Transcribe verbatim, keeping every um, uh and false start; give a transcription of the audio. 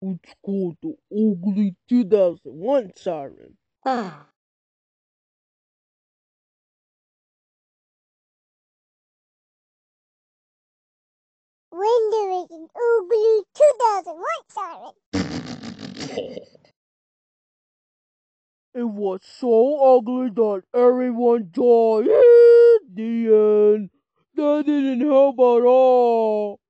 It's called the Ugly two thousand one siren. Ah. When there is an ugly two thousand one siren. It was so ugly that everyone died. The end. That didn't help at all.